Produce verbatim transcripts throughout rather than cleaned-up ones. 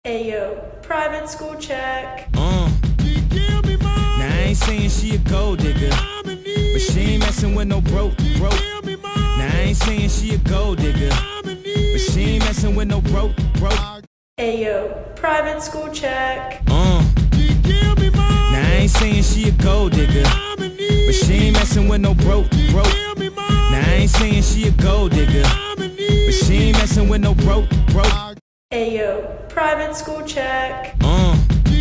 Ayo, private school check. Uh. Now I ain't saying she a gold digger, but she ain't messing with no broke, broke. Now I ain't saying she a gold digger, but she ain't messing with no broke, broke. Ayo, private school check. Uh. Now I ain't saying she a gold digger, but she ain't messing with no broke, broke. Now I ain't saying she a gold digger, but she ain't messing with no broke, broke. Ayo, private school check. Uh.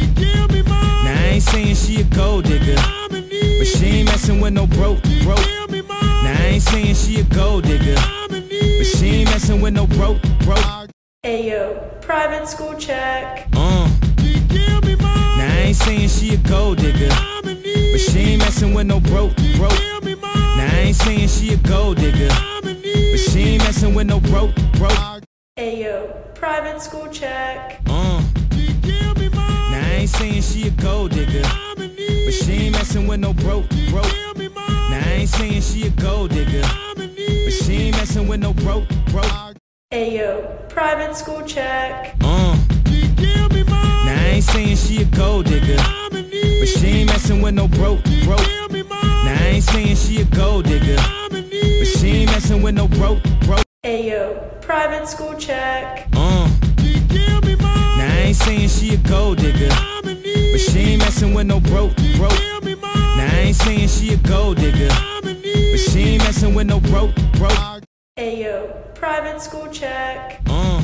Now I ain't saying she a gold digger, but she ain't messing with no broke, broke. Now I ain't saying she a gold digger, but she ain't messing with no broke, broke. Ayo, private school check. Uh. Now I ain't saying she a gold digger, but she ain't messing with no broke, broke. Now I ain't saying she a gold digger, but she ain't messing with no broke, broke. Ayo, private school check. Uh. Now I ain't saying she a gold digger, but she ain't messing with no broke, broke. Now I ain't saying she a gold digger, but she ain't messing with no broke, broke. Ayo, private school check. Uh. Now I ain't saying she a gold digger, but she ain't messing with no broke, broke. Now I ain't saying she a gold digger, but she ain't messing with no broke, broke. Ayo, private school check. Uh. Now I ain't saying she a gold digger, but she ain't messing with no broke, broke. Now I ain't saying she a gold digger, but she ain't messing with no broke, broke. Ayo, private school check. Uh.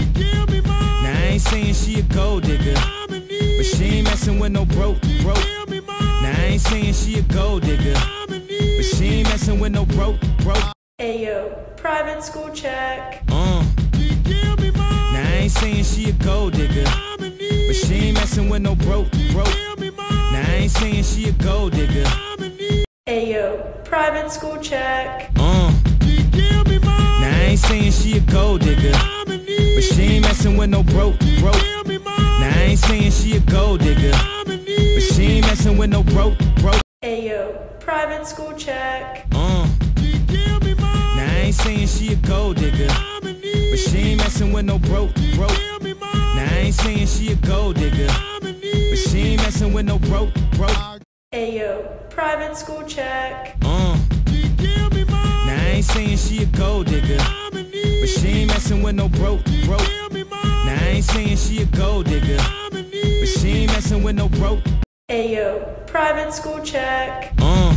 Now I ain't saying she a gold digger, but she ain't messing with no broke, broke. Now I ain't saying she a gold digger, but she ain't messing with no broke, broke. Ayo, private school check. Uh. Now I ain't saying she a gold digger, but she ain't messing with no broke, broke. Now I ain't saying she a gold digger. Ayo, private school check. Uh. Now I ain't saying she a gold digger, but she ain't messing with no broke, broke. Now I ain't saying she a gold digger, but she ain't messing with no broke, broke. Ayo, private school check. Uh. Now I ain't saying she a gold digger, but she ain't messing with no broke, broke. Now I ain't saying she a gold digger, but she ain't messing with no broke, broke. Ayo, private school check. Uh. Now I ain't saying she a gold digger, but she ain't messing with no broke, broke. Now I ain't saying she a gold digger, but she ain't messing with no broke. Ayo, private school check. Uh.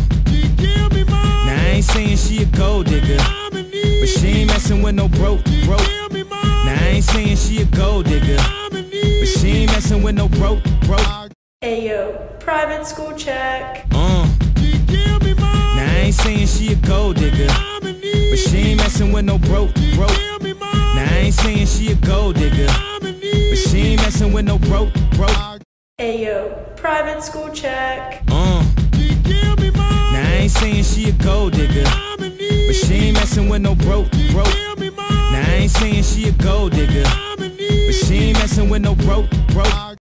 Now I ain't saying she a gold digger, but she ain't messing with no broke, broke. Now I ain't saying she a gold digger, but she ain't messing with no broke, broke. Ayo, private school check. Uh. Now I ain't saying she a gold digger, but she ain't messing with no broke, broke. Now I ain't saying she a gold digger, but she ain't messing with no broke, broke. Ayo, private school check. Uh. Now I ain't saying she a gold digger, but she ain't messing with no broke, broke. Now I ain't saying she a gold digger, but she ain't messing with no broke, broke.